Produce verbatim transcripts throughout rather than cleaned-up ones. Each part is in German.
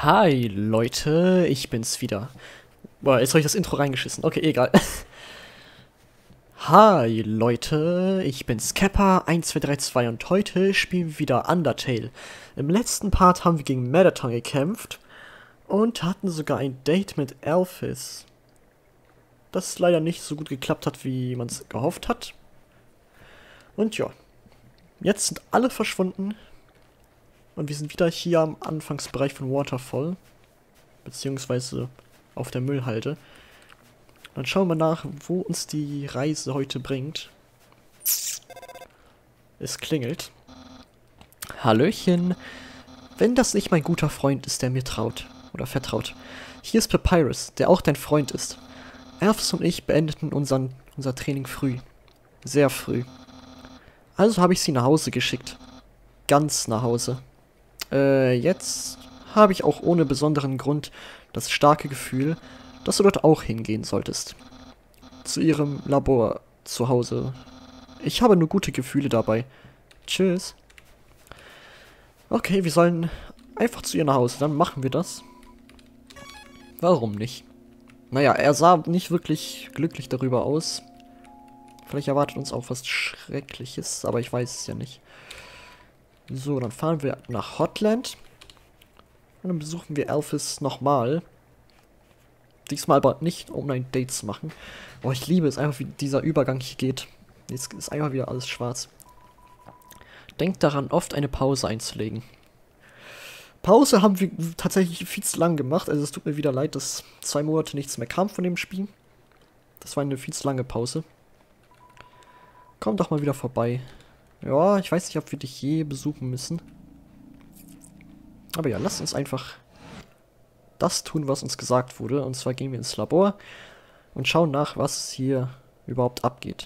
Hi Leute, ich bin's wieder. Boah, jetzt habe ich das Intro reingeschissen. Okay, egal. Hi Leute, ich bin's Kepper eins zwei drei zwei und heute spielen wir wieder Undertale. Im letzten Part haben wir gegen Mettaton gekämpft und hatten sogar ein Date mit Alphys. Das leider nicht so gut geklappt hat, wie man es gehofft hat. Und ja, jetzt sind alle verschwunden. Und wir sind wieder hier am Anfangsbereich von Waterfall. Beziehungsweise auf der Müllhalde. Dann schauen wir nach, wo uns die Reise heute bringt. Es klingelt. Hallöchen. Wenn das nicht mein guter Freund ist, der mir traut. Oder vertraut. Hier ist Papyrus, der auch dein Freund ist. Alphys und ich beendeten unseren, unser Training früh. Sehr früh. Also habe ich sie nach Hause geschickt. Ganz nach Hause. Äh, jetzt habe ich auch ohne besonderen Grund das starke Gefühl, dass du dort auch hingehen solltest. Zu ihrem Labor zu Hause. Ich habe nur gute Gefühle dabei. Tschüss. Okay, wir sollen einfach zu ihr nach Hause. Dann machen wir das. Warum nicht? Naja, er sah nicht wirklich glücklich darüber aus. Vielleicht erwartet uns auch was Schreckliches, aber ich weiß es ja nicht. So, dann fahren wir nach Hotland. Und dann besuchen wir Alphys nochmal. Diesmal aber nicht, um ein Date zu machen. Oh, ich liebe es einfach, wie dieser Übergang hier geht. Jetzt ist einfach wieder alles schwarz. Denkt daran, oft eine Pause einzulegen. Pause haben wir tatsächlich viel zu lang gemacht. Also es tut mir wieder leid, dass zwei Monate nichts mehr kam von dem Spiel. Das war eine viel zu lange Pause. Komm doch mal wieder vorbei. Ja, ich weiß nicht, ob wir dich je besuchen müssen. Aber ja, lass uns einfach das tun, was uns gesagt wurde. Und zwar gehen wir ins Labor und schauen nach, was hier überhaupt abgeht.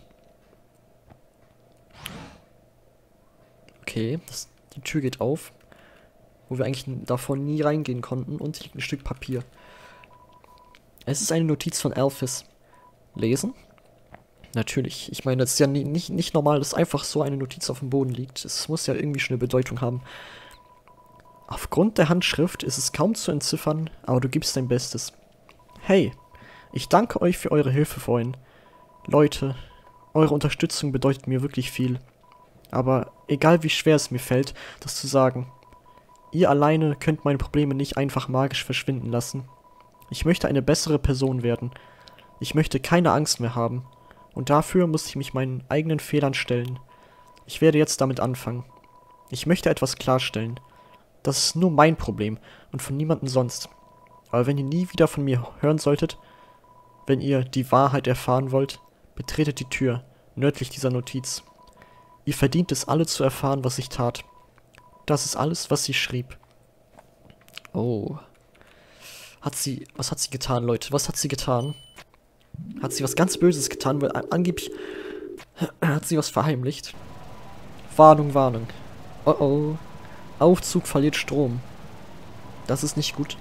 Okay, das, die Tür geht auf. Wo wir eigentlich davor nie reingehen konnten. Und hier liegt ein Stück Papier. Es ist eine Notiz von Alphys. Lesen? Natürlich. Ich meine, das ist ja nie, nicht, nicht normal, dass einfach so eine Notiz auf dem Boden liegt. Es muss ja irgendwie schon eine Bedeutung haben. Aufgrund der Handschrift ist es kaum zu entziffern, aber du gibst dein Bestes. Hey, ich danke euch für eure Hilfe vorhin. Leute, eure Unterstützung bedeutet mir wirklich viel. Aber egal wie schwer es mir fällt, das zu sagen, ihr alleine könnt meine Probleme nicht einfach magisch verschwinden lassen. Ich möchte eine bessere Person werden. Ich möchte keine Angst mehr haben. Und dafür muss ich mich meinen eigenen Fehlern stellen. Ich werde jetzt damit anfangen. Ich möchte etwas klarstellen. Das ist nur mein Problem und von niemandem sonst. Aber wenn ihr nie wieder von mir hören solltet, wenn ihr die Wahrheit erfahren wollt, betretet die Tür, nördlich dieser Notiz. Ihr verdient es alle zu erfahren, was ich tat. Das ist alles, was sie schrieb. Oh. Hat sie, was hat sie getan, Leute? Was hat sie getan? Hat sie was ganz Böses getan, weil angeblich hat sie was verheimlicht. Warnung, Warnung. Oh oh. Aufzug verliert Strom. Das ist nicht gut.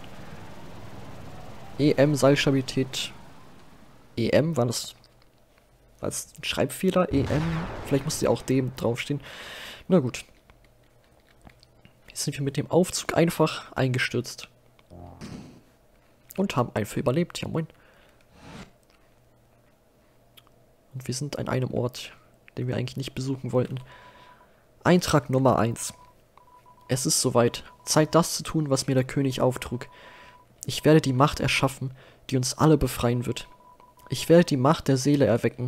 E M-Seilstabilität. E M, war das als Schreibfehler? E M? Vielleicht musste ja auch D draufstehen. Na gut. Jetzt sind wir mit dem Aufzug einfach eingestürzt. Und haben einfach überlebt. Ja, moin. Und wir sind an einem Ort, den wir eigentlich nicht besuchen wollten. Eintrag Nummer eins. Es ist soweit. Zeit, das zu tun, was mir der König auftrug. Ich werde die Macht erschaffen, die uns alle befreien wird. Ich werde die Macht der Seele erwecken.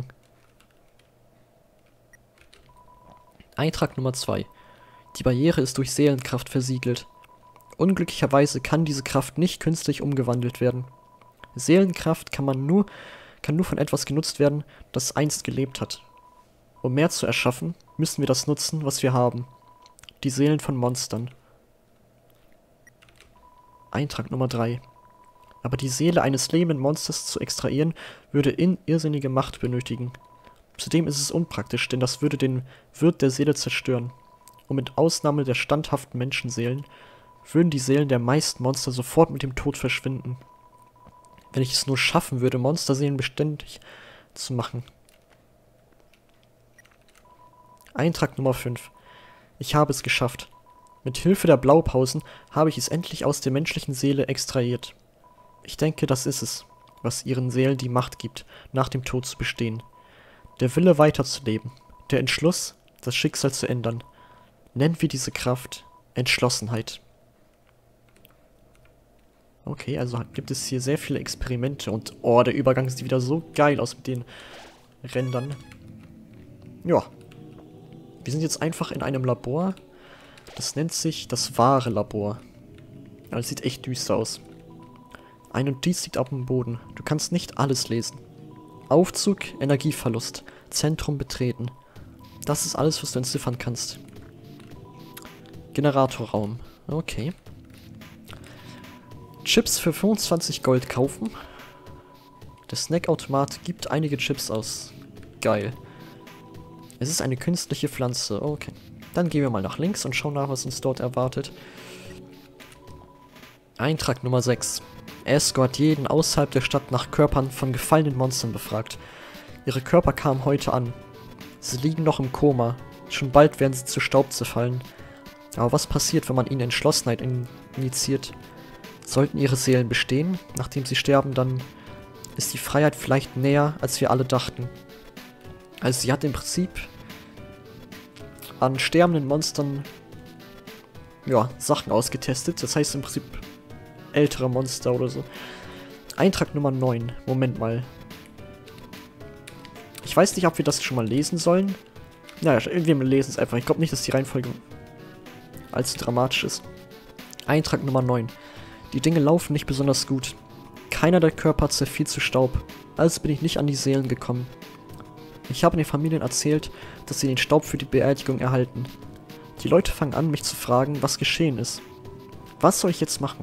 Eintrag Nummer zwei. Die Barriere ist durch Seelenkraft versiegelt. Unglücklicherweise kann diese Kraft nicht künstlich umgewandelt werden. Seelenkraft kann man nur kann nur von etwas genutzt werden, das einst gelebt hat. Um mehr zu erschaffen, müssen wir das nutzen, was wir haben. Die Seelen von Monstern. Eintrag Nummer drei. Aber die Seele eines lebenden Monsters zu extrahieren, würde in irrsinnige Macht benötigen. Zudem ist es unpraktisch, denn das würde den Wirt der Seele zerstören. Und mit Ausnahme der standhaften Menschenseelen würden die Seelen der meisten Monster sofort mit dem Tod verschwinden. Wenn ich es nur schaffen würde, Monsterseelen beständig zu machen. Eintrag Nummer fünf. Ich habe es geschafft. Mit Hilfe der Blaupausen habe ich es endlich aus der menschlichen Seele extrahiert. Ich denke, das ist es, was ihren Seelen die Macht gibt, nach dem Tod zu bestehen. Der Wille weiterzuleben, der Entschluss, das Schicksal zu ändern. Nennen wir diese Kraft Entschlossenheit. Okay, also gibt es hier sehr viele Experimente und oh, der Übergang sieht wieder so geil aus mit den Rändern. Ja. Wir sind jetzt einfach in einem Labor. Das nennt sich das wahre Labor. Das sieht echt düster aus. Ein Notiz liegt auf dem Boden. Du kannst nicht alles lesen. Aufzug, Energieverlust, Zentrum betreten. Das ist alles, was du entziffern kannst. Generatorraum. Okay. Chips für fünfundzwanzig Gold kaufen. Der Snackautomat gibt einige Chips aus. Geil. Es ist eine künstliche Pflanze. Okay. Dann gehen wir mal nach links und schauen nach, was uns dort erwartet. Eintrag Nummer sechs. Esco hat jeden außerhalb der Stadt nach Körpern von gefallenen Monstern befragt. Ihre Körper kamen heute an. Sie liegen noch im Koma. Schon bald werden sie zu Staub zerfallen. Aber was passiert, wenn man ihnen Entschlossenheit injiziert? Sollten ihre Seelen bestehen, nachdem sie sterben, dann ist die Freiheit vielleicht näher, als wir alle dachten. Also sie hat im Prinzip an sterbenden Monstern ja, Sachen ausgetestet. Das heißt im Prinzip ältere Monster oder so. Eintrag Nummer neun. Moment mal. Ich weiß nicht, ob wir das schon mal lesen sollen. Naja, irgendwie lesen es einfach. Ich glaube nicht, dass die Reihenfolge allzu dramatisch ist. Eintrag Nummer neun. Die Dinge laufen nicht besonders gut. Keiner der Körper zerfiel zu Staub. Also bin ich nicht an die Seelen gekommen. Ich habe den Familien erzählt, dass sie den Staub für die Beerdigung erhalten. Die Leute fangen an, mich zu fragen, was geschehen ist. Was soll ich jetzt machen?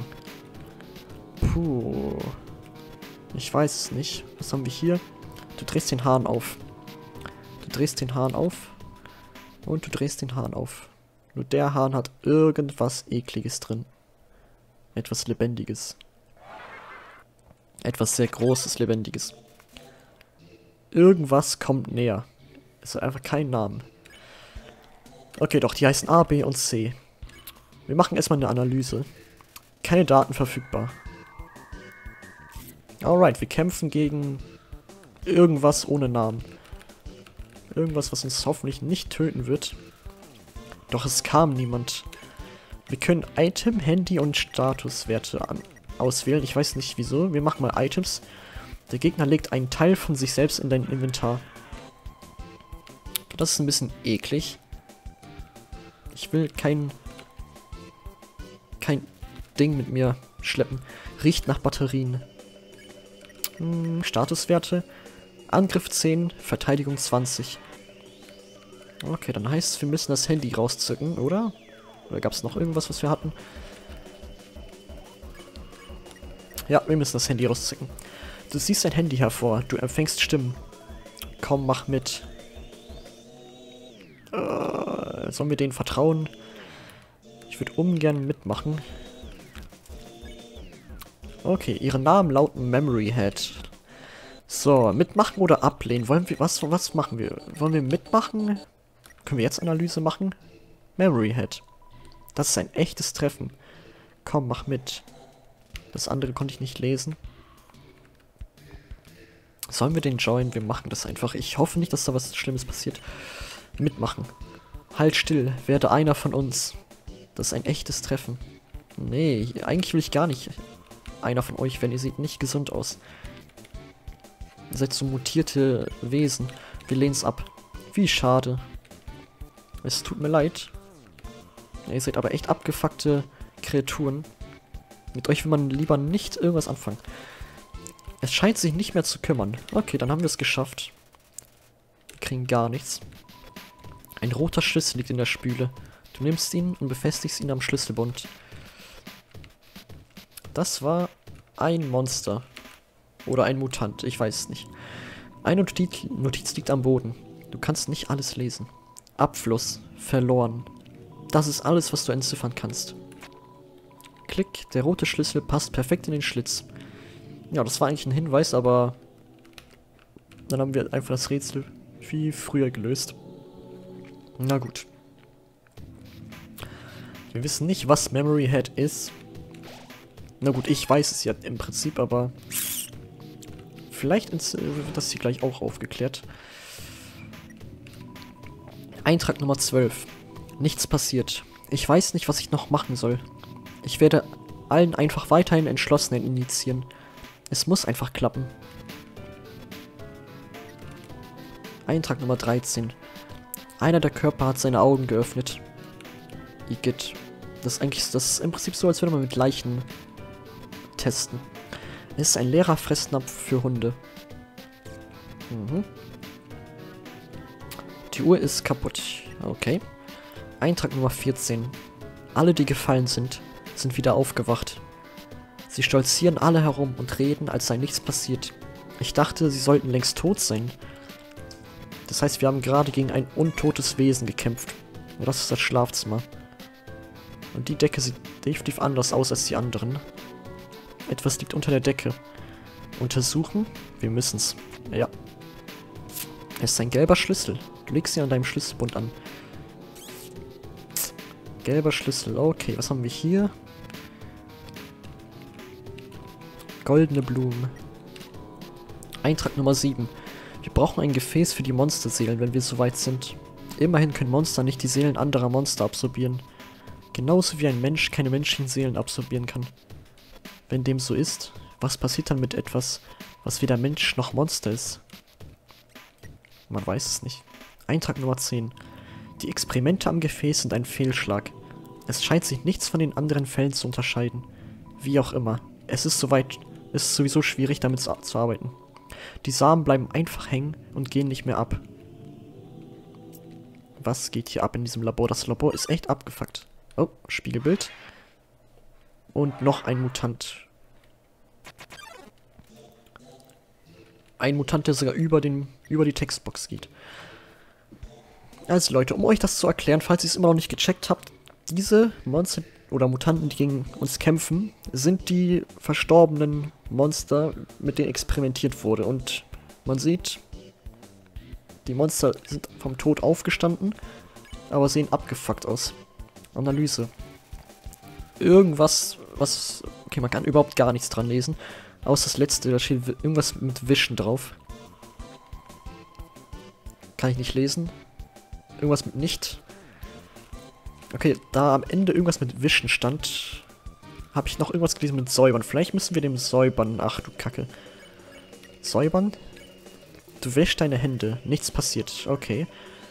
Puh. Ich weiß es nicht. Was haben wir hier? Du drehst den Hahn auf. Du drehst den Hahn auf. Und du drehst den Hahn auf. Nur der Hahn hat irgendwas Ekliges drin. Etwas Lebendiges. Etwas sehr Großes, Lebendiges. Irgendwas kommt näher. Es hat einfach keinen Namen. Okay, doch, die heißen A, B und C. Wir machen erstmal eine Analyse. Keine Daten verfügbar. Alright, wir kämpfen gegen irgendwas ohne Namen. Irgendwas, was uns hoffentlich nicht töten wird. Doch es kam niemand. Wir können Item, Handy und Statuswerte an auswählen. Ich weiß nicht wieso. Wir machen mal Items. Der Gegner legt einen Teil von sich selbst in dein Inventar. Das ist ein bisschen eklig. Ich will kein kein Ding mit mir schleppen. Riecht nach Batterien. Hm, Statuswerte. Angriff zehn, Verteidigung zwanzig. Okay, dann heißt es, wir müssen das Handy rauszücken, oder? Oder gab es noch irgendwas, was wir hatten? Ja, wir müssen das Handy rauszücken. Du siehst dein Handy hervor, du empfängst Stimmen. Komm, mach mit. Äh, sollen wir denen vertrauen? Ich würde ungern mitmachen. Okay, ihre Namen lauten Memory Head. So, mitmachen oder ablehnen? Wollen wir, was, was machen wir? Wollen wir mitmachen? Können wir jetzt Analyse machen? Memory Head. Das ist ein echtes Treffen. Komm, mach mit. Das andere konnte ich nicht lesen. Sollen wir den joinen? Wir machen das einfach. Ich hoffe nicht, dass da was Schlimmes passiert. Mitmachen. Halt still, werde einer von uns. Das ist ein echtes Treffen. Nee, eigentlich will ich gar nicht einer von euch werden. Ihr seht nicht gesund aus. Ihr seid so mutierte Wesen. Wir lehnen es ab. Wie schade. Es tut mir leid. Ihr seid aber echt abgefuckte Kreaturen. Mit euch will man lieber nicht irgendwas anfangen. Es scheint sich nicht mehr zu kümmern. Okay, dann haben wir es geschafft. Wir kriegen gar nichts. Ein roter Schlüssel liegt in der Spüle. Du nimmst ihn und befestigst ihn am Schlüsselbund. Das war ein Monster. Oder ein Mutant, ich weiß es nicht. Eine Notiz, Notiz liegt am Boden. Du kannst nicht alles lesen. Abfluss. Verloren. Das ist alles, was du entziffern kannst. Klick, der rote Schlüssel passt perfekt in den Schlitz. Ja, das war eigentlich ein Hinweis, aber dann haben wir einfach das Rätsel viel früher gelöst. Na gut. Wir wissen nicht, was Memory Head ist. Na gut, ich weiß es ja im Prinzip, aber vielleicht wird das hier gleich auch aufgeklärt. Eintrag Nummer zwölf. Nichts passiert. Ich weiß nicht, was ich noch machen soll. Ich werde allen einfach weiterhin Entschlossenheit initiieren. Es muss einfach klappen. Eintrag Nummer dreizehn. Einer der Körper hat seine Augen geöffnet. Igitt. Das ist eigentlich, das ist im Prinzip so, als würde man mit Leichen testen. Es ist ein leerer Fressnapf für Hunde. Mhm. Die Uhr ist kaputt. Okay. Eintrag Nummer vierzehn. Alle, die gefallen sind, sind wieder aufgewacht. Sie stolzieren alle herum und reden, als sei nichts passiert. Ich dachte, sie sollten längst tot sein. Das heißt, wir haben gerade gegen ein untotes Wesen gekämpft. Und das ist das Schlafzimmer. Und die Decke sieht definitiv anders aus als die anderen. Etwas liegt unter der Decke. Untersuchen? Wir müssen's. Ja. Es ist ein gelber Schlüssel. Du legst ihn an deinem Schlüsselbund an. Gelber Schlüssel. Okay, was haben wir hier? Goldene Blumen. Eintrag Nummer sieben. Wir brauchen ein Gefäß für die Monsterseelen, wenn wir soweit sind. Immerhin können Monster nicht die Seelen anderer Monster absorbieren. Genauso wie ein Mensch keine menschlichen Seelen absorbieren kann. Wenn dem so ist, was passiert dann mit etwas, was weder Mensch noch Monster ist? Man weiß es nicht. Eintrag Nummer zehn. Die Experimente am Gefäß sind ein Fehlschlag. Es scheint sich nichts von den anderen Fällen zu unterscheiden. Wie auch immer. Es ist soweit, es ist sowieso schwierig, damit zu arbeiten. Die Samen bleiben einfach hängen und gehen nicht mehr ab. Was geht hier ab in diesem Labor? Das Labor ist echt abgefuckt. Oh, Spiegelbild. Und noch ein Mutant. Ein Mutant, der sogar über, den, über die Textbox geht. Also Leute, um euch das zu erklären, falls ihr es immer noch nicht gecheckt habt, diese Monster oder Mutanten, die gegen uns kämpfen, sind die verstorbenen Monster, mit denen experimentiert wurde. Und man sieht, die Monster sind vom Tod aufgestanden, aber sehen abgefuckt aus. Analyse. Irgendwas, was... Okay, man kann überhaupt gar nichts dran lesen. Außer das letzte, da steht irgendwas mit Wischen drauf. Kann ich nicht lesen. Irgendwas mit nicht. Okay, da am Ende irgendwas mit Wischen stand, habe ich noch irgendwas gelesen mit Säubern. Vielleicht müssen wir dem säubern. Ach du Kacke. Säubern? Du wäschst deine Hände. Nichts passiert. Okay.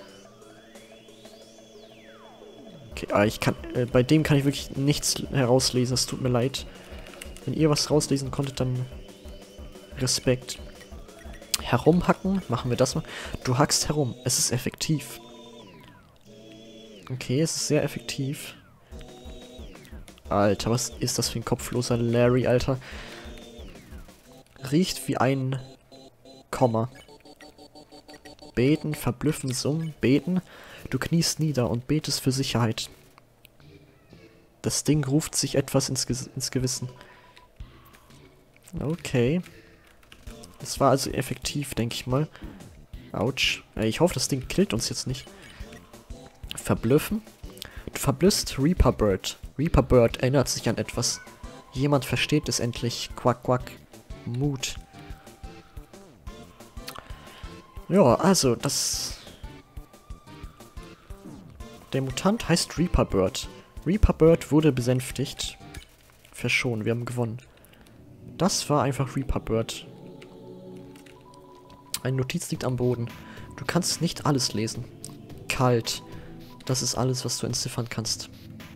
Okay, ah, ich kann, äh, bei dem kann ich wirklich nichts herauslesen. Es tut mir leid. Wenn ihr was rauslesen konntet, dann Respekt. Herumhacken? Machen wir das mal. Du hackst herum. Es ist effektiv. Okay, es ist sehr effektiv. Alter, was ist das für ein kopfloser Larry, Alter? Riecht wie ein Komma. Beten, verblüffen, summen, beten. Du kniest nieder und betest für Sicherheit. Das Ding ruft sich etwas ins, Ge ins Gewissen. Okay. Das war also effektiv, denke ich mal. Autsch. Ich hoffe, das Ding killt uns jetzt nicht. Verblüffen. Du verblüffst Reaper Bird. Reaper Bird erinnert sich an etwas. Jemand versteht es endlich. Quack, quack. Mut. Ja, also, das... Der Mutant heißt Reaper Bird. Reaper Bird wurde besänftigt. Verschont, wir haben gewonnen. Das war einfach Reaper Bird. Eine Notiz liegt am Boden. Du kannst nicht alles lesen. Kalt. Das ist alles, was du entziffern kannst.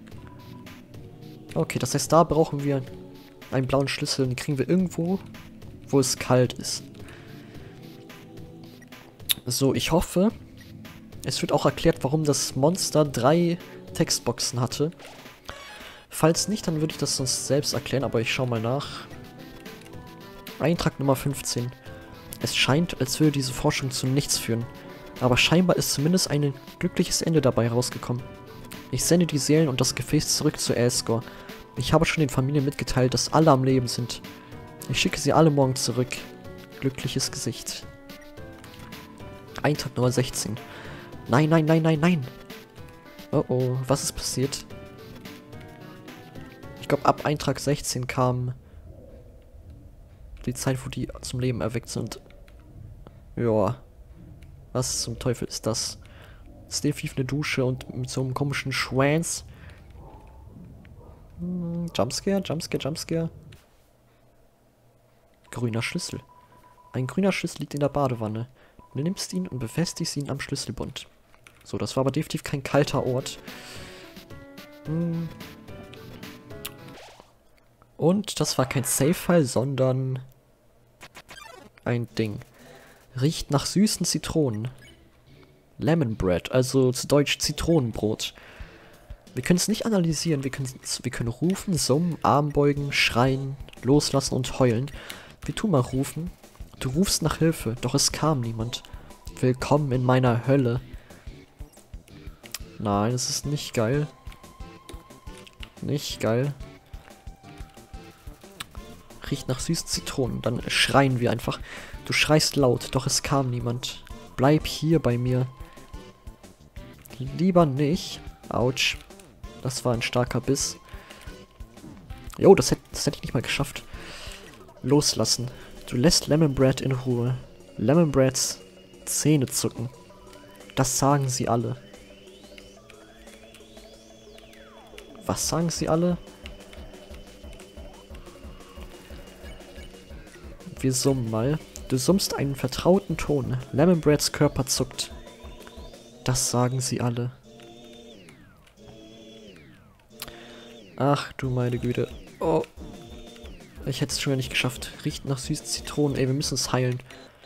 Okay, das heißt, da brauchen wir einen blauen Schlüssel. Den kriegen wir irgendwo, wo es kalt ist. So, ich hoffe, es wird auch erklärt, warum das Monster drei Textboxen hatte. Falls nicht, dann würde ich das sonst selbst erklären, aber ich schaue mal nach. Eintrag Nummer fünfzehn. Es scheint, als würde diese Forschung zu nichts führen. Aber scheinbar ist zumindest ein glückliches Ende dabei rausgekommen. Ich sende die Seelen und das Gefäß zurück zu Asgore. Ich habe schon den Familien mitgeteilt, dass alle am Leben sind. Ich schicke sie alle morgen zurück. Glückliches Gesicht. Eintrag Nummer sechzehn. Nein, nein, nein, nein, nein. Oh oh, was ist passiert? Ich glaube, ab Eintrag sechzehn kam die Zeit, wo die zum Leben erweckt sind. Ja. Was zum Teufel ist das? Das ist definitiv eine Dusche und mit so einem komischen Schwanz. Hm, Jumpscare, Jumpscare, Jumpscare. Grüner Schlüssel. Ein grüner Schlüssel liegt in der Badewanne. Du nimmst ihn und befestigst ihn am Schlüsselbund. So, das war aber definitiv kein kalter Ort. Hm. Und das war kein Save-File, sondern ein Ding. Riecht nach süßen Zitronen. Lemon Bread, also zu Deutsch Zitronenbrot. Wir können es nicht analysieren, wir können, wir können rufen, summen, Arm beugen, schreien, loslassen und heulen. Wir tun mal rufen. Du rufst nach Hilfe, doch es kam niemand. Willkommen in meiner Hölle. Nein, es ist nicht geil. Nicht geil. Riecht nach süßen Zitronen. Dann schreien wir einfach. Du schreist laut, doch es kam niemand. Bleib hier bei mir. Lieber nicht. Autsch. Das war ein starker Biss. Jo, das hätte das hätt ich nicht mal geschafft. Loslassen. Du lässt Lemon Bread in Ruhe. Lemon Breads Zähne zucken. Das sagen sie alle. Was sagen sie alle? Wir summen mal. Du summst einen vertrauten Ton. Lemon Breads Körper zuckt. Das sagen sie alle. Ach du meine Güte. Oh. Ich hätte es schon nicht geschafft. Riecht nach süßen Zitronen. Ey, wir müssen es heilen.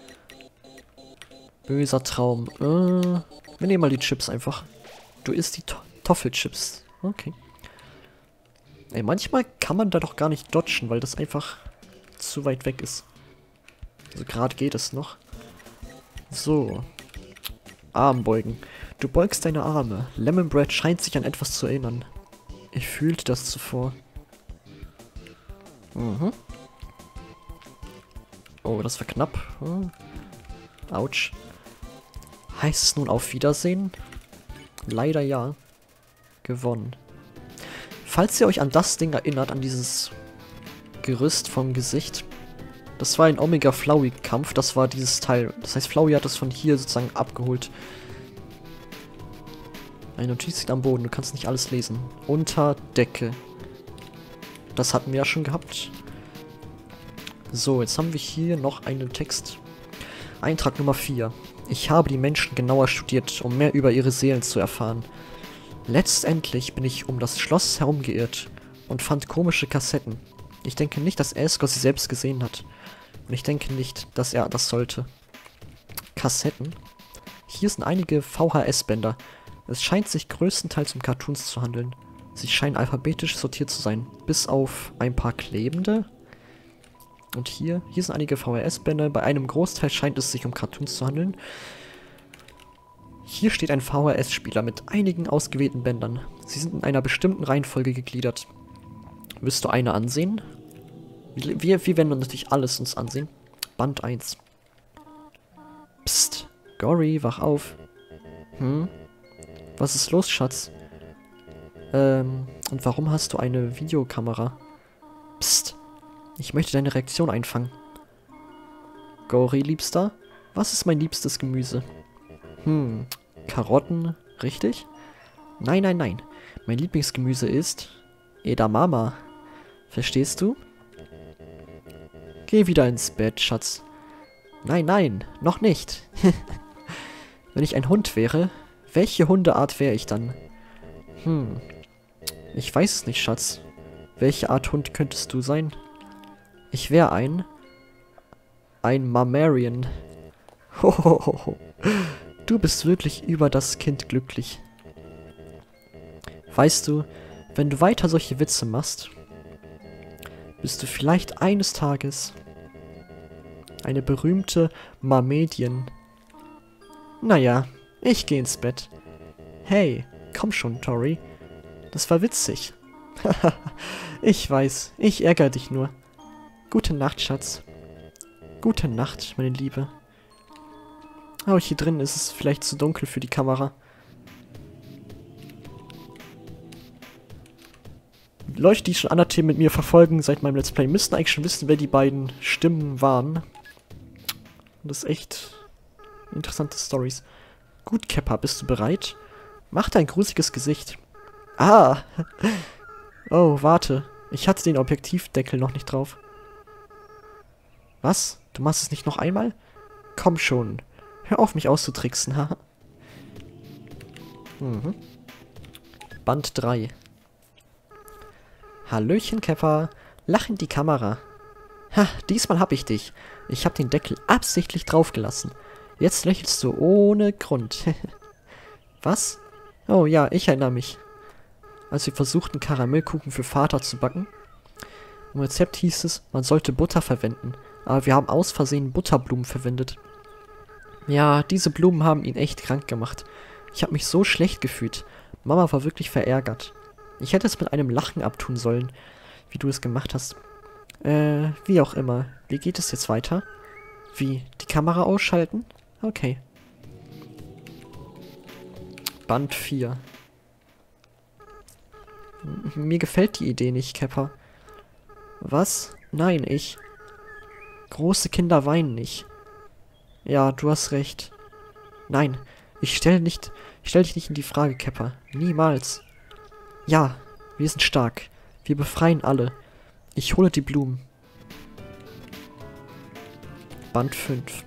Böser Traum. Äh, wir nehmen mal die Chips einfach. Du isst die to Toffelchips. Okay. Ey, manchmal kann man da doch gar nicht dodgen, weil das einfach zu weit weg ist. Also gerade geht es noch. So. Arm beugen. Du beugst deine Arme. Lemon Bread scheint sich an etwas zu erinnern. Ich fühlte das zuvor. Mhm. Oh, das war knapp. Hm. Autsch. Heißt es nun auf Wiedersehen? Leider ja. Gewonnen. Falls ihr euch an das Ding erinnert, an dieses Gerüst vom Gesicht, das war ein Omega-Flowey-Kampf, das war dieses Teil. Das heißt, Flowey hat das von hier sozusagen abgeholt. Eine Notiz liegt am Boden, du kannst nicht alles lesen. Unter Decke. Das hatten wir ja schon gehabt. So, jetzt haben wir hier noch einen Text. Eintrag Nummer vier. Ich habe die Menschen genauer studiert, um mehr über ihre Seelen zu erfahren. Letztendlich bin ich um das Schloss herumgeirrt und fand komische Kassetten. Ich denke nicht, dass Elskor sie selbst gesehen hat. Und ich denke nicht, dass er das sollte. Kassetten? Hier sind einige V H S-Bänder. Es scheint sich größtenteils um Cartoons zu handeln. Sie scheinen alphabetisch sortiert zu sein, bis auf ein paar klebende. Und hier, hier sind einige V H S-Bänder. Bei einem Großteil scheint es sich um Cartoons zu handeln. Hier steht ein V H S-Spieler mit einigen ausgewählten Bändern. Sie sind in einer bestimmten Reihenfolge gegliedert. Willst du eine ansehen? Wir, wir werden natürlich alles uns ansehen. Band eins. Psst. Gory, wach auf. Hm? Was ist los, Schatz? Ähm, und warum hast du eine Videokamera? Psst. Ich möchte deine Reaktion einfangen. Gory, Liebster? Was ist mein liebstes Gemüse? Hm, Karotten, richtig? Nein, nein, nein. Mein Lieblingsgemüse ist Edamame. Verstehst du? Geh wieder ins Bett, Schatz. Nein, nein, noch nicht. Wenn ich ein Hund wäre, welche Hundeart wäre ich dann? Hm, ich weiß es nicht, Schatz. Welche Art Hund könntest du sein? Ich wäre ein... ein Marmarian. Hohoho. Du bist wirklich über das Kind glücklich. Weißt du, wenn du weiter solche Witze machst, bist du vielleicht eines Tages eine berühmte Marmedian. Naja, ich geh ins Bett. Hey, komm schon, Tori. Das war witzig. Ich weiß, ich ärgere dich nur. Gute Nacht, Schatz. Gute Nacht, meine Liebe. Aber hier drin ist es vielleicht zu dunkel für die Kamera. Leute, die schon Undertale mit mir verfolgen seit meinem Let's Play, müssten eigentlich schon wissen, wer die beiden Stimmen waren. Und das ist echt interessante Stories. Gut, Kepper, bist du bereit? Mach dein gruseliges Gesicht. Ah! Oh, warte. Ich hatte den Objektivdeckel noch nicht drauf. Was? Du machst es nicht noch einmal? Komm schon. Hör auf, mich auszutricksen, haha. mhm. Band drei. Hallöchen, Kepper. Lach in die Kamera. Ha, diesmal hab ich dich. Ich hab den Deckel absichtlich draufgelassen. Jetzt lächelst du ohne Grund. Was? Oh ja, ich erinnere mich. Als wir versuchten, Karamellkuchen für Vater zu backen. Im Rezept hieß es, man sollte Butter verwenden. Aber wir haben aus Versehen Butterblumen verwendet. Ja, diese Blumen haben ihn echt krank gemacht. Ich habe mich so schlecht gefühlt. Mama war wirklich verärgert. Ich hätte es mit einem Lachen abtun sollen, wie du es gemacht hast. Äh, wie auch immer. Wie geht es jetzt weiter? Wie? Die Kamera ausschalten? Okay. Band vier. M- Mir gefällt die Idee nicht, Kepper. Was? Nein, ich. Große Kinder weinen nicht. Ja, du hast recht. Nein, ich stelle nicht, ich stell dich nicht in die Frage, Kepper. Niemals. Ja, wir sind stark. Wir befreien alle. Ich hole die Blumen. Band fünf.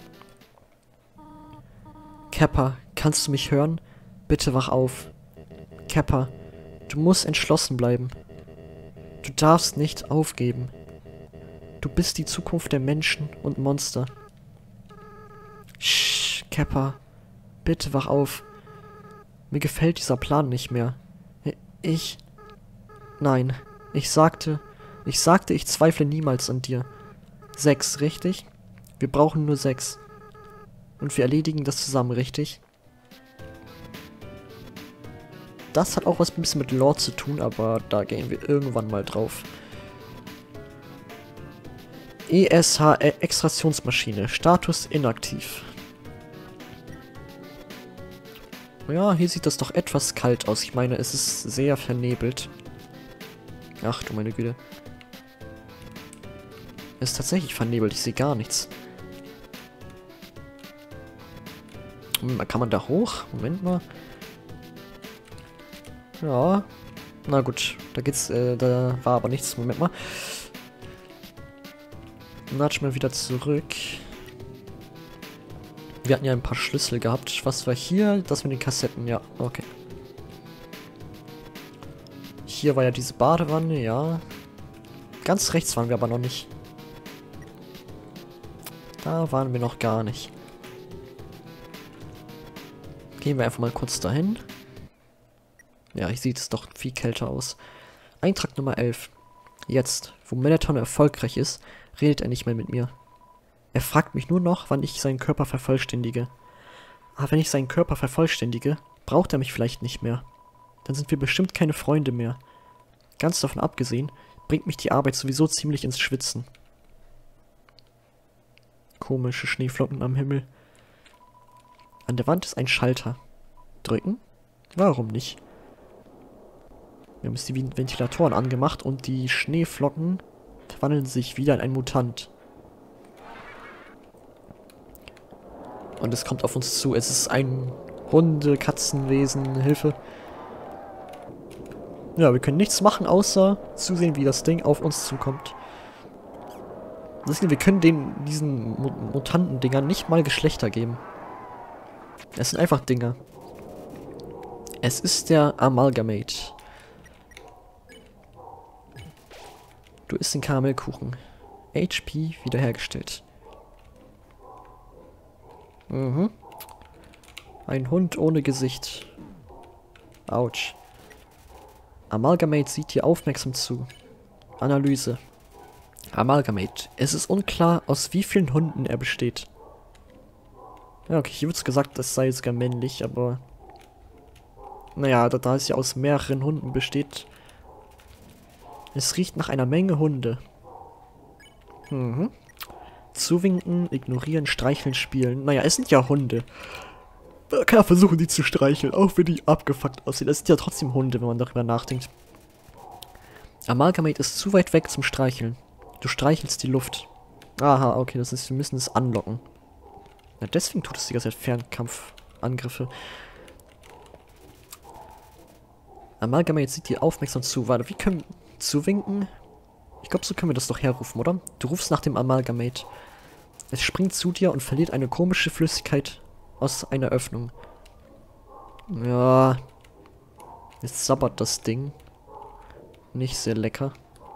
Kepper, kannst du mich hören? Bitte wach auf. Kepper, du musst entschlossen bleiben. Du darfst nicht aufgeben. Du bist die Zukunft der Menschen und Monster. Sch, Kepper, bitte wach auf. Mir gefällt dieser Plan nicht mehr. Ich... Nein, ich sagte... Ich sagte, ich zweifle niemals an dir. Sechs, richtig? Wir brauchen nur sechs. Und wir erledigen das zusammen, richtig? Das hat auch was ein bisschen mit Lore zu tun, aber da gehen wir irgendwann mal drauf. E S H Extraktionsmaschine. Status inaktiv. Ja, hier sieht das doch etwas kalt aus. Ich meine, es ist sehr vernebelt. Ach du meine Güte. Es ist tatsächlich vernebelt. Ich sehe gar nichts. Kann man da hoch? Moment mal. Ja. Na gut. Da geht's, äh, da war aber nichts. Moment mal. Natsch mal wieder zurück. Wir hatten ja ein paar Schlüssel gehabt. Was war hier? Das mit den Kassetten. Ja, okay. Hier war ja diese Badewanne, ja. Ganz rechts waren wir aber noch nicht. Da waren wir noch gar nicht. Gehen wir einfach mal kurz dahin. Ja, hier sieht es doch viel kälter aus. Eintrag Nummer elf. Jetzt, wo Mettaton erfolgreich ist, redet er nicht mehr mit mir. Er fragt mich nur noch, wann ich seinen Körper vervollständige. Aber wenn ich seinen Körper vervollständige, braucht er mich vielleicht nicht mehr. Dann sind wir bestimmt keine Freunde mehr. Ganz davon abgesehen, bringt mich die Arbeit sowieso ziemlich ins Schwitzen. Komische Schneeflocken am Himmel. An der Wand ist ein Schalter. Drücken? Warum nicht? Wir haben jetzt die Ventilatoren angemacht und die Schneeflocken verwandeln sich wieder in einen Mutant. Und es kommt auf uns zu. Es ist ein Hunde-, Katzenwesen, Hilfe. Ja, wir können nichts machen, außer zusehen, wie das Ding auf uns zukommt. Deswegen, wir können den, diesen Mutanten-Dingern nicht mal Geschlechter geben. Es sind einfach Dinger. Es ist der Amalgamate. Du isst den Karamellkuchen. H P wiederhergestellt. Mhm. Ein Hund ohne Gesicht. Autsch. Amalgamate sieht dir aufmerksam zu. Analyse. Amalgamate. Es ist unklar, aus wie vielen Hunden er besteht. Ja, okay, hier wird es gesagt, das sei sogar männlich, aber... Naja, da, da es ja aus mehreren Hunden besteht... Es riecht nach einer Menge Hunde. Mhm. Zuwinken, ignorieren, streicheln, spielen. Naja, es sind ja Hunde. Man kann ja versuchen, die zu streicheln, auch wenn die abgefuckt aussehen. Es sind ja trotzdem Hunde, wenn man darüber nachdenkt. Amalgamate ist zu weit weg zum Streicheln. Du streichelst die Luft. Aha, okay, das ist, wir müssen es anlocken. Ja, deswegen tut es die ganze Zeit Fernkampfangriffe. Amalgamate sieht dir aufmerksam zu. Warte, wie können wir zuwinken? Ich glaube, so können wir das doch herrufen, oder? Du rufst nach dem Amalgamate. Es springt zu dir und verliert eine komische Flüssigkeit aus einer Öffnung. Ja. Jetzt sabbert das Ding. Nicht sehr lecker.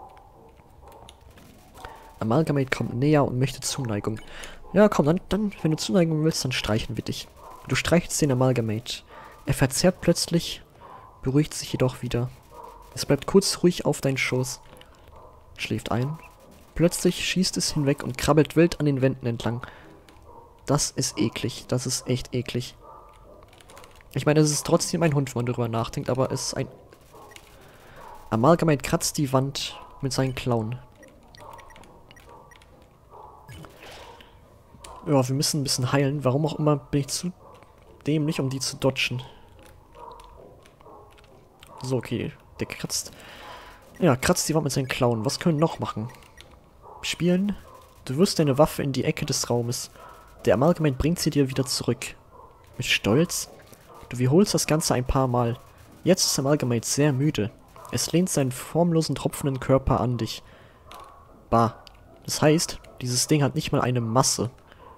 Amalgamate kommt näher und möchte Zuneigung. Ja, komm, dann, dann, wenn du Zuneigung willst, dann streichen wir dich. Du streichelst den Amalgamate. Er verzerrt plötzlich, beruhigt sich jedoch wieder. Es bleibt kurz ruhig auf deinen Schoß. Schläft ein. Plötzlich schießt es hinweg und krabbelt wild an den Wänden entlang. Das ist eklig. Das ist echt eklig. Ich meine, es ist trotzdem ein Hund, wenn man darüber nachdenkt, aber es ist ein... Amalgamate kratzt die Wand mit seinen Klauen. Ja, wir müssen ein bisschen heilen. Warum auch immer bin ich zu dämlich, um die zu dodgen. So, okay. Der kratzt... Ja, kratzt die Wand mit seinen Klauen. Was können wir noch machen? Spielen. Du wirfst deine Waffe in die Ecke des Raumes. Der Amalgamate bringt sie dir wieder zurück. Mit Stolz. Du wiederholst das Ganze ein paar Mal. Jetzt ist Amalgamate sehr müde. Es lehnt seinen formlosen, tropfenden Körper an dich. Bah. Das heißt, dieses Ding hat nicht mal eine Masse.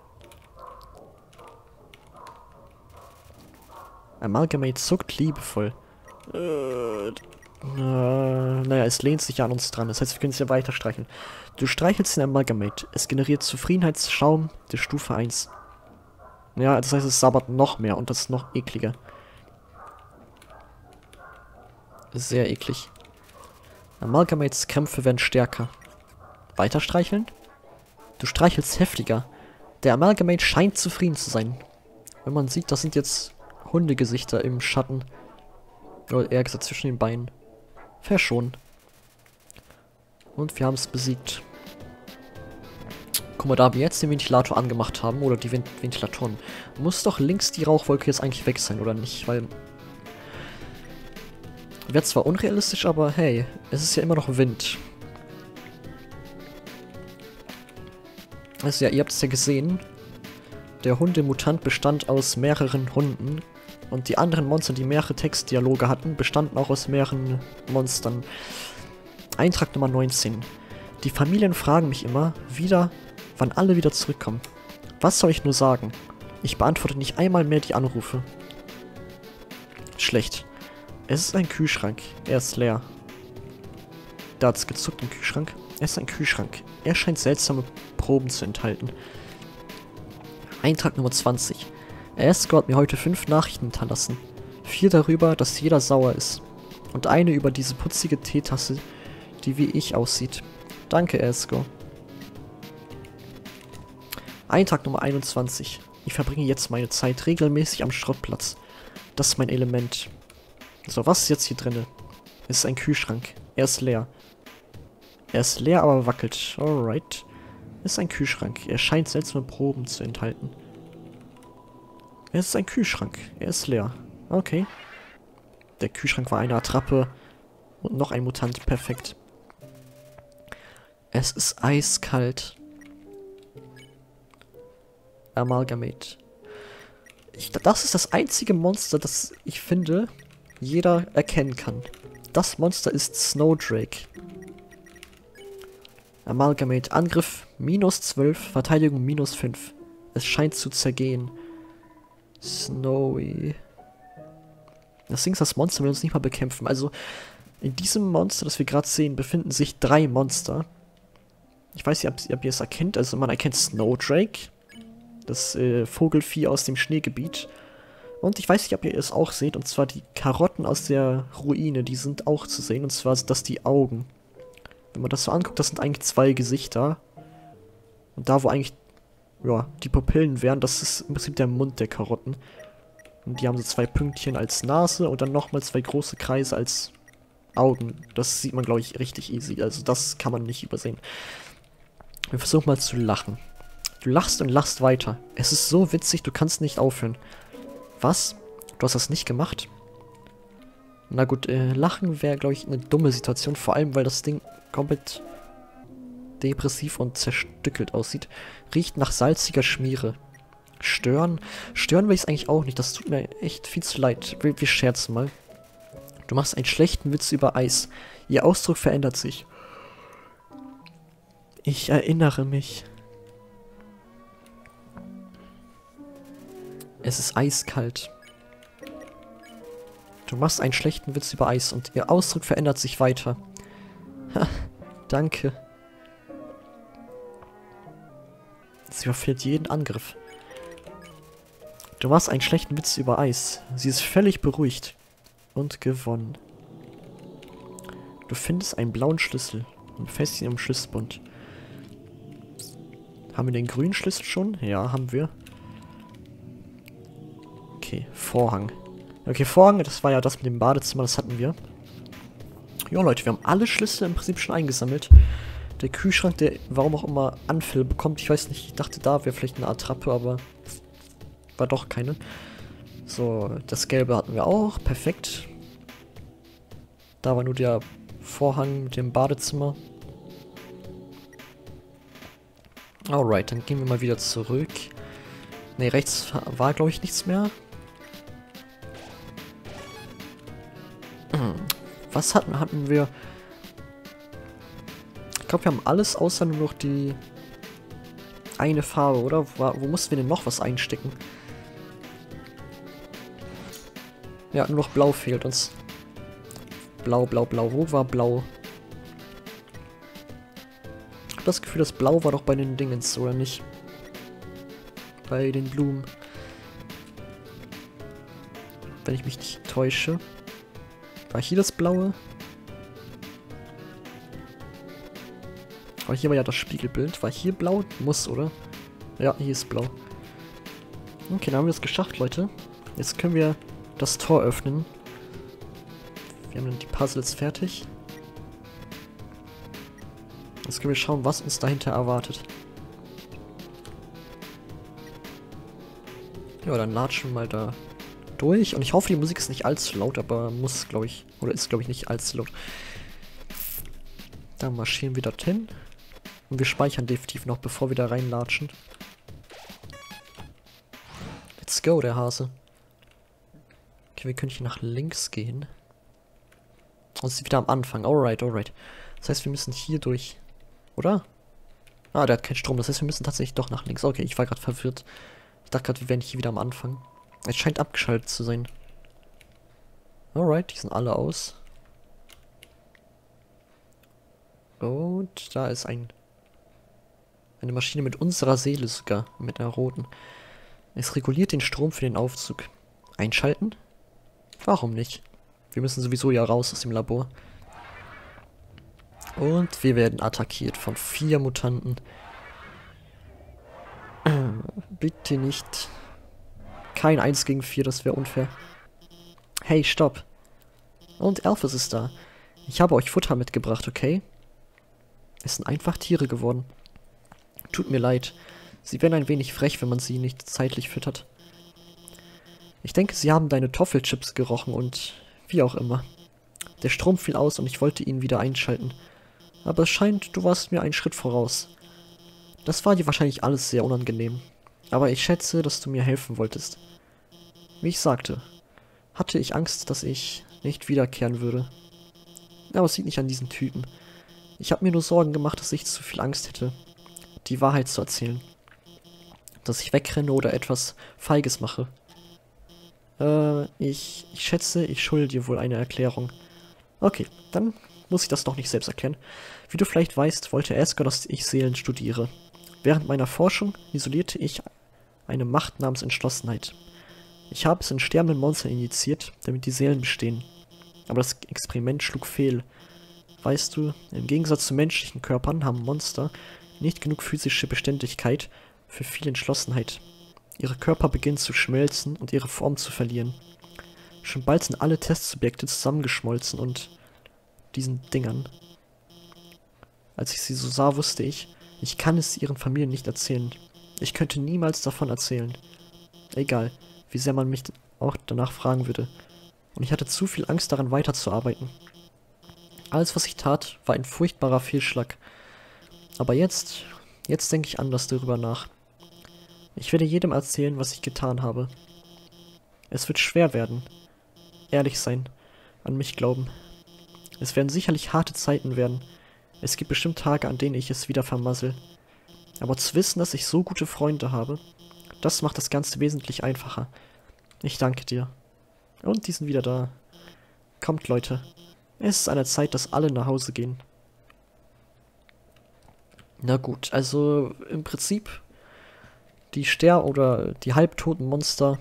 Amalgamate zuckt liebevoll. Äh, äh, naja, es lehnt sich an uns dran. Das heißt, wir können es ja weiter streicheln. Du streichelst den Amalgamate. Es generiert Zufriedenheitsschaum der Stufe eins. Ja, das heißt, es sabbert noch mehr und das ist noch ekliger. Sehr eklig. Amalgamates Krämpfe werden stärker. Weiter streicheln? Du streichelst heftiger. Der Amalgamate scheint zufrieden zu sein. Wenn man sieht, das sind jetzt Hundegesichter im Schatten. Oder eher gesagt zwischen den Beinen. Verschont. Und wir haben es besiegt. Guck mal, da wir jetzt den Ventilator angemacht haben, oder die Vent Ventilatoren, muss doch links die Rauchwolke jetzt eigentlich weg sein, oder nicht? Weil... Wäre zwar unrealistisch, aber hey, es ist ja immer noch Wind. Also ja, ihr habt es ja gesehen. Der Hundemutant bestand aus mehreren Hunden. Und die anderen Monster, die mehrere Textdialoge hatten, bestanden auch aus mehreren Monstern. Eintrag Nummer neunzehn. Die Familien fragen mich immer wieder, wann alle wieder zurückkommen. Was soll ich nur sagen? Ich beantworte nicht einmal mehr die Anrufe. Schlecht. Es ist ein Kühlschrank. Er ist leer. Da hat es gezuckt im Kühlschrank. Er ist ein Kühlschrank. Er scheint seltsame Proben zu enthalten. Eintrag Nummer zwanzig. Esco hat mir heute fünf Nachrichten hinterlassen. Vier darüber, dass jeder sauer ist. Und eine über diese putzige Teetasse, die wie ich aussieht. Danke, Esco. Eintrag Nummer einundzwanzig. Ich verbringe jetzt meine Zeit regelmäßig am Schrottplatz. Das ist mein Element. So, was ist jetzt hier drinne? Es ist ein Kühlschrank. Er ist leer. Er ist leer, aber wackelt. Alright. Es ist ein Kühlschrank. Er scheint seltsame Proben zu enthalten. Es ist ein Kühlschrank. Er ist leer. Okay. Der Kühlschrank war eine Attrappe. Und noch ein Mutant. Perfekt. Es ist eiskalt. Amalgamate. Ich, das ist das einzige Monster, das ich finde, jeder erkennen kann. Das Monster ist Snowdrake. Amalgamate. Angriff minus zwölf, Verteidigung minus fünf. Es scheint zu zergehen. Snowy. Das Ding ist, das Monster will uns nicht mal bekämpfen. Also, in diesem Monster, das wir gerade sehen, befinden sich drei Monster. Ich weiß nicht, ob, ob ihr es erkennt. Also, man erkennt Snowdrake. Das äh, Vogelvieh aus dem Schneegebiet. Und ich weiß nicht, ob ihr es auch seht. Und zwar die Karotten aus der Ruine. Die sind auch zu sehen. Und zwar sind das die Augen. Wenn man das so anguckt, das sind eigentlich zwei Gesichter. Und da, wo eigentlich ja, die Pupillen wären, das ist im Prinzip der Mund der Karotten. Und die haben so zwei Pünktchen als Nase und dann nochmal zwei große Kreise als Augen. Das sieht man, glaube ich, richtig easy. Also das kann man nicht übersehen. Wir versuchen mal zu lachen. Du lachst und lachst weiter. Es ist so witzig, du kannst nicht aufhören. Was? Du hast das nicht gemacht? Na gut, äh, Lachen wäre, glaube ich, eine dumme Situation. Vor allem, weil das Ding komplett depressiv und zerstückelt aussieht. Riecht nach salziger Schmiere. Stören? Stören will ich es eigentlich auch nicht. Das tut mir echt viel zu leid. Wir, wir scherzen mal. Du machst einen schlechten Witz über Eis. Ihr Ausdruck verändert sich. Ich erinnere mich. Es ist eiskalt. Du machst einen schlechten Witz über Eis und ihr Ausdruck verändert sich weiter. Ha, danke. Sie überfällt jeden Angriff. Du machst einen schlechten Witz über Eis. Sie ist völlig beruhigt. Und gewonnen. Du findest einen blauen Schlüssel und befestigst ihn im Schlüsselbund. Haben wir den grünen Schlüssel schon? Ja, haben wir. Okay, Vorhang. Okay, Vorhang, das war ja das mit dem Badezimmer, das hatten wir. Jo Leute, wir haben alle Schlüssel im Prinzip schon eingesammelt. Der Kühlschrank, der warum auch immer Anfälle bekommt, ich weiß nicht, ich dachte da wäre vielleicht eine Attrappe, aber war doch keine. So, das Gelbe hatten wir auch, perfekt. Da war nur der Vorhang mit dem Badezimmer. Alright, dann gehen wir mal wieder zurück. Ne, rechts war, glaube ich, nichts mehr. Was hatten, hatten wir? Ich glaube, wir haben alles außer nur noch die eine Farbe, oder? Wo, wo mussten wir denn noch was einstecken? Ja, nur noch Blau fehlt uns. Blau, Blau, Blau. Wo war Blau? Ich habe das Gefühl, das Blau war doch bei den Dingens, oder nicht? Bei den Blumen. Wenn ich mich nicht täusche. War hier das Blaue? Aber hier war ja das Spiegelbild. War hier blau? Muss, oder? Ja, hier ist blau. Okay, dann haben wir es geschafft, Leute. Jetzt können wir das Tor öffnen. Wir haben dann die Puzzles fertig. Jetzt können wir schauen, was uns dahinter erwartet. Ja, dann latschen wir mal da durch. Und ich hoffe, die Musik ist nicht allzu laut, aber muss, glaube ich, oder ist, glaube ich, nicht allzu laut. Dann marschieren wir dorthin. Und wir speichern definitiv noch, bevor wir da reinlatschen. Let's go, der Hase. Okay, wir können hier nach links gehen. Und es ist wieder am Anfang. Alright, alright. Das heißt, wir müssen hier durch. Oder? Ah, der hat keinen Strom. Das heißt, wir müssen tatsächlich doch nach links. Okay, ich war gerade verwirrt. Ich dachte gerade, wir wären hier wieder am Anfang. Es scheint abgeschaltet zu sein. Alright, die sind alle aus. Und da ist ein... Eine Maschine mit unserer Seele sogar. Mit einer roten. Es reguliert den Strom für den Aufzug. Einschalten? Warum nicht? Wir müssen sowieso ja raus aus dem Labor. Und wir werden attackiert von vier Mutanten. Bitte nicht. Kein eins gegen vier, das wäre unfair. Hey, stopp. Und Alphys ist da. Ich habe euch Futter mitgebracht, okay? Es sind einfach Tiere geworden. Tut mir leid. Sie werden ein wenig frech, wenn man sie nicht zeitlich füttert. Ich denke, sie haben deine Toffelchips gerochen und wie auch immer. Der Strom fiel aus und ich wollte ihn wieder einschalten. Aber es scheint, du warst mir einen Schritt voraus. Das war dir wahrscheinlich alles sehr unangenehm. Aber ich schätze, dass du mir helfen wolltest. Wie ich sagte, hatte ich Angst, dass ich nicht wiederkehren würde. Aber es liegt nicht an diesen Typen. Ich habe mir nur Sorgen gemacht, dass ich zu viel Angst hätte, die Wahrheit zu erzählen. Dass ich wegrenne oder etwas Feiges mache. Äh, ich, ich schätze, ich schulde dir wohl eine Erklärung. Okay, dann muss ich das doch nicht selbst erklären. Wie du vielleicht weißt, wollte Asker, dass ich Seelen studiere. Während meiner Forschung isolierte ich eine Macht namens Entschlossenheit. Ich habe es in sterbenden Monstern injiziert, damit die Seelen bestehen. Aber das Experiment schlug fehl. Weißt du, im Gegensatz zu menschlichen Körpern haben Monster nicht genug physische Beständigkeit für viel Entschlossenheit. Ihre Körper beginnen zu schmelzen und ihre Form zu verlieren. Schon bald sind alle Testsubjekte zusammengeschmolzen und diesen Dingern. Als ich sie so sah, wusste ich, ich kann es ihren Familien nicht erzählen. Ich könnte niemals davon erzählen. Egal, wie sehr man mich auch danach fragen würde. Und ich hatte zu viel Angst daran weiterzuarbeiten. Alles, was ich tat, war ein furchtbarer Fehlschlag. Aber jetzt, jetzt denke ich anders darüber nach. Ich werde jedem erzählen, was ich getan habe. Es wird schwer werden. Ehrlich sein. An mich glauben. Es werden sicherlich harte Zeiten werden. Es gibt bestimmt Tage, an denen ich es wieder vermassel. Aber zu wissen, dass ich so gute Freunde habe, das macht das Ganze wesentlich einfacher. Ich danke dir. Und die sind wieder da. Kommt, Leute. Es ist an der Zeit, dass alle nach Hause gehen. Na gut, also im Prinzip die Ster- oder die halbtoten Monster.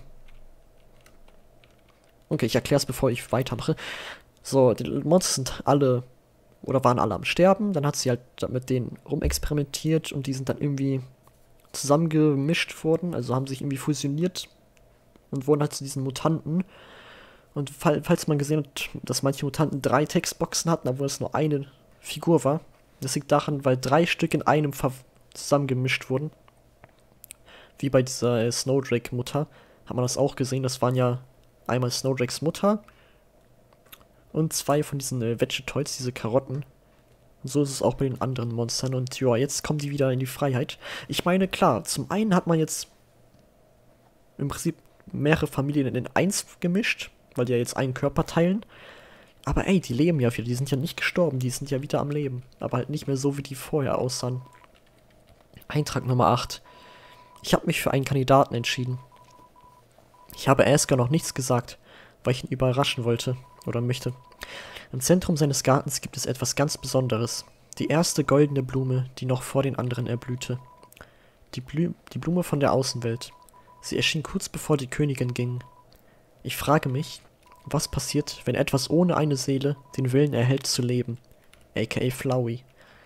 Okay, ich erkläre es, bevor ich weitermache. So, die Monster sind alle, oder waren alle am Sterben. Dann hat sie halt mit denen rumexperimentiert und die sind dann irgendwie zusammengemischt worden. Also haben sich irgendwie fusioniert und wurden halt zu diesen Mutanten. Und fall, falls man gesehen hat, dass manche Mutanten drei Textboxen hatten, obwohl es nur eine Figur war. Das liegt daran, weil drei Stück in einem zusammengemischt wurden. Wie bei dieser äh, Snowdrake-Mutter. Hat man das auch gesehen. Das waren ja einmal Snowdrakes Mutter und zwei von diesen äh, Vegetoids, diese Karotten. Und so ist es auch bei den anderen Monstern. Und ja, jetzt kommen die wieder in die Freiheit. Ich meine, klar, zum einen hat man jetzt im Prinzip mehrere Familien in eins gemischt, weil die ja jetzt einen Körper teilen. Aber ey, die leben ja wieder, die sind ja nicht gestorben, die sind ja wieder am Leben. Aber halt nicht mehr so, wie die vorher aussahen. Eintrag Nummer acht. Ich habe mich für einen Kandidaten entschieden. Ich habe Asker noch nichts gesagt, weil ich ihn überraschen wollte oder möchte. Im Zentrum seines Gartens gibt es etwas ganz Besonderes. Die erste goldene Blume, die noch vor den anderen erblühte. Die, Blü die Blume von der Außenwelt. Sie erschien kurz bevor die Königin ging. Ich frage mich, was passiert, wenn etwas ohne eine Seele den Willen erhält zu leben, aka Flowey.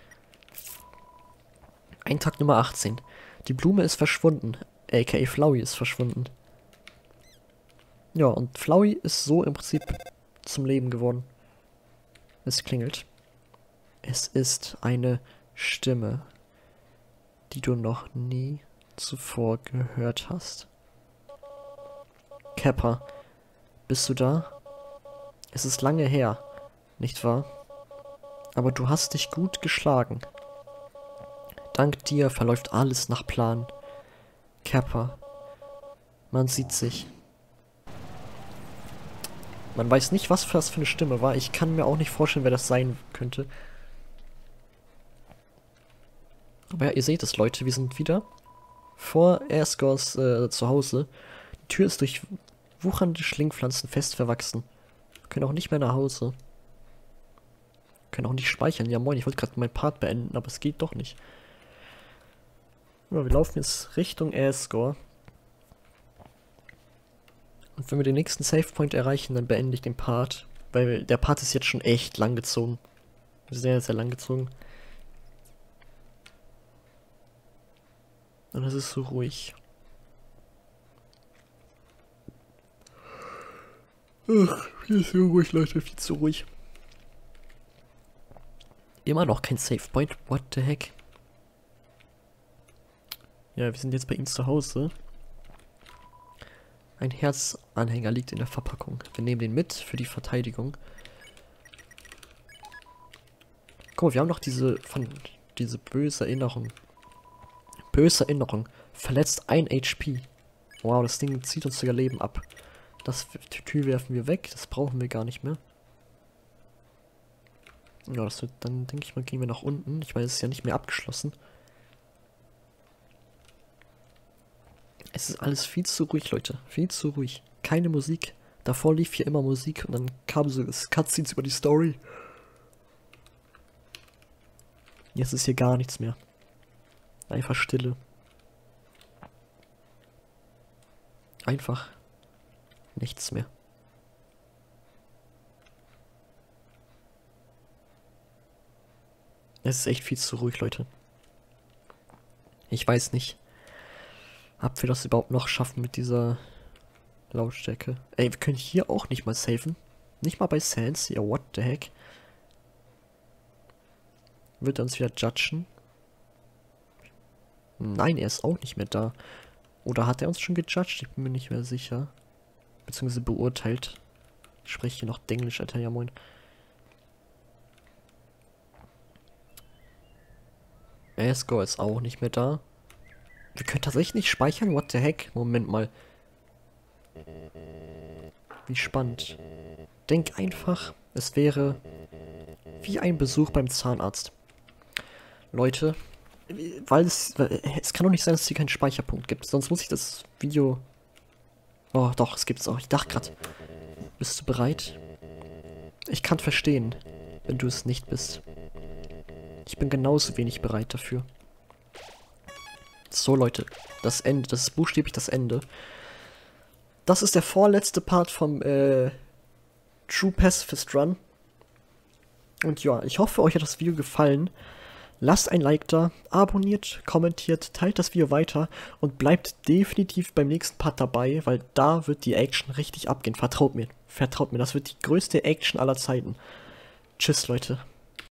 Eintrag Nummer achtzehn. Die Blume ist verschwunden, aka Flowey ist verschwunden. Ja, und Flowey ist so im Prinzip zum Leben geworden. Es klingelt. Es ist eine Stimme, die du noch nie zuvor gehört hast. Kepper, bist du da? Es ist lange her, nicht wahr? Aber du hast dich gut geschlagen. Dank dir verläuft alles nach Plan. Kepper, man sieht sich. Man weiß nicht, was das für eine Stimme war. Ich kann mir auch nicht vorstellen, wer das sein könnte. Aber ja, ihr seht es, Leute. Wir sind wieder vor Askers äh, Zuhause. Die Tür ist durch wuchernde Schlingpflanzen fest verwachsen. Wir können auch nicht mehr nach Hause. Wir können auch nicht speichern. Ja moin, ich wollte gerade meinen Part beenden, aber es geht doch nicht. Ja, wir laufen jetzt Richtung Asker. Und wenn wir den nächsten Savepoint erreichen, dann beende ich den Part. Weil der Part ist jetzt schon echt lang gezogen. Sehr, sehr lang gezogen. Und es ist so ruhig. Ach, viel zu ruhig, Leute, viel zu ruhig. Immer noch kein Savepoint, what the heck? Ja, wir sind jetzt bei ihm zu Hause. Ein Herzanhänger liegt in der Verpackung. Wir nehmen den mit für die Verteidigung. Guck mal, wir haben noch diese von diese böse Erinnerung. Böse Erinnerung. Verletzt ein H P. Wow, das Ding zieht uns sogar Leben ab. Das Tür werfen wir weg. Das brauchen wir gar nicht mehr. Ja, das wird, dann denke ich mal, gehen wir nach unten. Ich meine, es ist ja nicht mehr abgeschlossen. Es ist alles viel zu ruhig, Leute. Viel zu ruhig. Keine Musik. Davor lief hier immer Musik und dann kamen so Cutscenes über die Story. Jetzt ist hier gar nichts mehr. Einfach Stille. Einfach nichts mehr. Es ist echt viel zu ruhig, Leute. Ich weiß nicht, ob wir das überhaupt noch schaffen mit dieser Lautstärke. Ey, wir können hier auch nicht mal safen. Nicht mal bei Sans. Ja, what the heck? Wird er uns wieder judgen? Nein, er ist auch nicht mehr da. Oder hat er uns schon gejudged? Ich bin mir nicht mehr sicher. Beziehungsweise beurteilt. Ich spreche hier noch Denglisch, Alter, ja moin. Asgore ist auch nicht mehr da. Wir können tatsächlich nicht speichern? What the heck? Moment mal. Wie spannend. Denk einfach, es wäre wie ein Besuch beim Zahnarzt. Leute, weil es, weil es kann doch nicht sein, dass es hier keinen Speicherpunkt gibt. Sonst muss ich das Video... Oh, doch, es gibt's auch. Ich dachte gerade. Bist du bereit? Ich kann verstehen, wenn du es nicht bist. Ich bin genauso wenig bereit dafür. So, Leute, das Ende, das ist buchstäblich das Ende. Das ist der vorletzte Part vom äh, True Pacifist Run. Und ja, ich hoffe, euch hat das Video gefallen. Lasst ein Like da, abonniert, kommentiert, teilt das Video weiter und bleibt definitiv beim nächsten Part dabei, weil da wird die Action richtig abgehen. Vertraut mir, vertraut mir, das wird die größte Action aller Zeiten. Tschüss, Leute.